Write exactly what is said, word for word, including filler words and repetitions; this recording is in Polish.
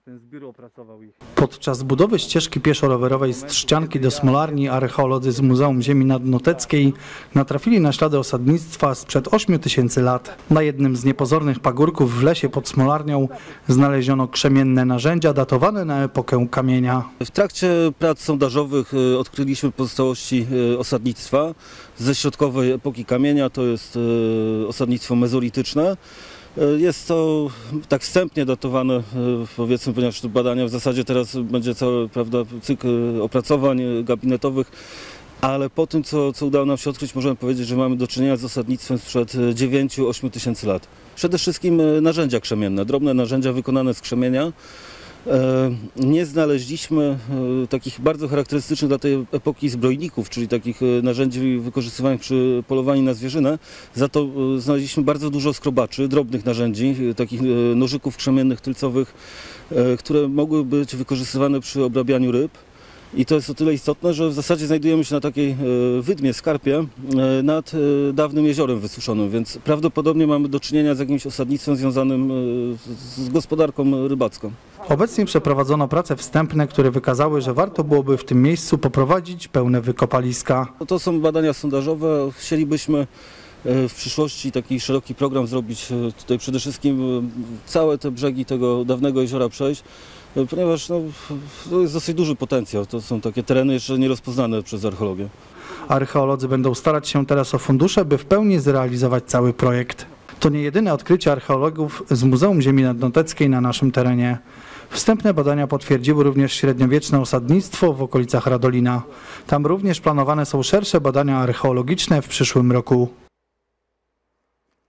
ten zbiór opracował ich. Podczas budowy ścieżki pieszo-rowerowej z Trzcianki do Smolarni archeolodzy z Muzeum Ziemi Nadnoteckiej natrafili na ślady osadnictwa sprzed ośmiu tysięcy lat. Na jednym z niepozornych pagórków w lesie pod Smolarnią znaleziono krzemienne narzędzia datowane na epokę kamienia. W trakcie prac sondażowych odkryliśmy pozostałości osadnictwa ze środkowej epoki kamienia, to jest osadnictwo mezolityczne. Jest to tak wstępnie datowane, powiedzmy, ponieważ te badania w zasadzie teraz będzie cały, prawda, cykl opracowań gabinetowych, ale po tym, co, co udało nam się odkryć, możemy powiedzieć, że mamy do czynienia z osadnictwem sprzed dziewięciu do ośmiu tysięcy lat. Przede wszystkim narzędzia krzemienne, drobne narzędzia wykonane z krzemienia. Nie znaleźliśmy takich bardzo charakterystycznych dla tej epoki zbrojników, czyli takich narzędzi wykorzystywanych przy polowaniu na zwierzynę. Za to znaleźliśmy bardzo dużo skrobaczy, drobnych narzędzi, takich nożyków krzemiennych, tylcowych, które mogły być wykorzystywane przy obrabianiu ryb. I to jest o tyle istotne, że w zasadzie znajdujemy się na takiej wydmie, skarpie nad dawnym jeziorem wysuszonym, więc prawdopodobnie mamy do czynienia z jakimś osadnictwem związanym z gospodarką rybacką. Obecnie przeprowadzono prace wstępne, które wykazały, że warto byłoby w tym miejscu poprowadzić pełne wykopaliska. To są badania sondażowe. Chcielibyśmy w przyszłości taki szeroki program zrobić, tutaj przede wszystkim całe te brzegi tego dawnego jeziora przejść, ponieważ no, to jest dosyć duży potencjał. To są takie tereny jeszcze nierozpoznane przez archeologię. Archeolodzy będą starać się teraz o fundusze, by w pełni zrealizować cały projekt. To nie jedyne odkrycie archeologów z Muzeum Ziemi Nadnoteckiej na naszym terenie. Wstępne badania potwierdziły również średniowieczne osadnictwo w okolicach Radolina. Tam również planowane są szersze badania archeologiczne w przyszłym roku.